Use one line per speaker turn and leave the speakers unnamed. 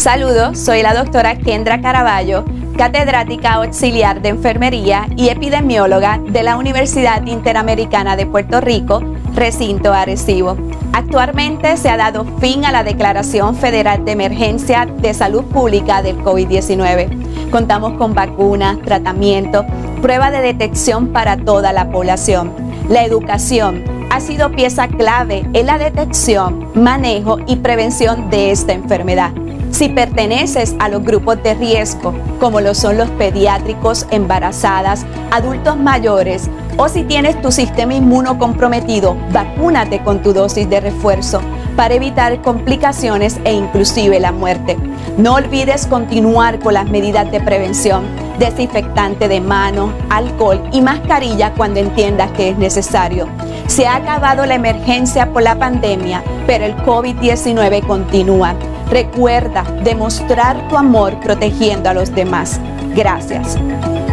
Saludos, soy la doctora Kendra Caraballo, catedrática auxiliar de enfermería y epidemióloga de la Universidad Interamericana de Puerto Rico, recinto Arecibo. Actualmente se ha dado fin a la Declaración Federal de Emergencia de Salud Pública del COVID-19. Contamos con vacunas, tratamiento, prueba de detección para toda la población. La educación ha sido pieza clave en la detección, manejo y prevención de esta enfermedad. Si perteneces a los grupos de riesgo, como lo son los pediátricos, embarazadas, adultos mayores, o si tienes tu sistema inmuno comprometido, vacúnate con tu dosis de refuerzo para evitar complicaciones e inclusive la muerte. No olvides continuar con las medidas de prevención, desinfectante de manos, alcohol y mascarilla cuando entiendas que es necesario. Se ha acabado la emergencia por la pandemia, pero el COVID-19 continúa. Recuerda demostrar tu amor protegiendo a los demás. Gracias.